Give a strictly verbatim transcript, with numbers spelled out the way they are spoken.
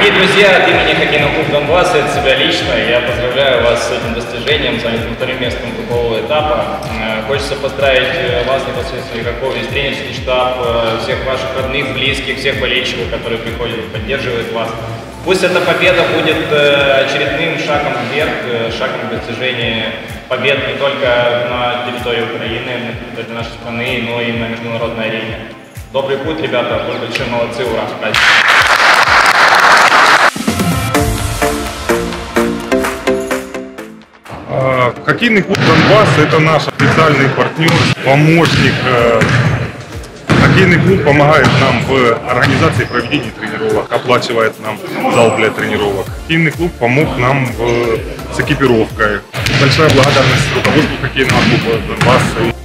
Дорогие друзья, от имени хоккейного клуба Донбасс и от себя лично я поздравляю вас с этим достижением, с занятым вторым местом группового этапа. Хочется поздравить вас непосредственно, игроков, весь тренерский штаб, всех ваших родных, близких, всех болельщиков, которые приходят и поддерживают вас. Пусть эта победа будет очередным шагом вверх, шагом к достижению побед не только на территории Украины, на территории нашей страны, но и на международной арене. Добрый путь, ребята, вы большие молодцы, ура! Хоккейный клуб Донбасс – это наш официальный партнер, помощник. Хоккейный клуб помогает нам в организации проведения тренировок, оплачивает нам зал для тренировок. Хоккейный клуб помог нам в, с экипировкой. Большая благодарность руководству хоккейного клуба Донбасса.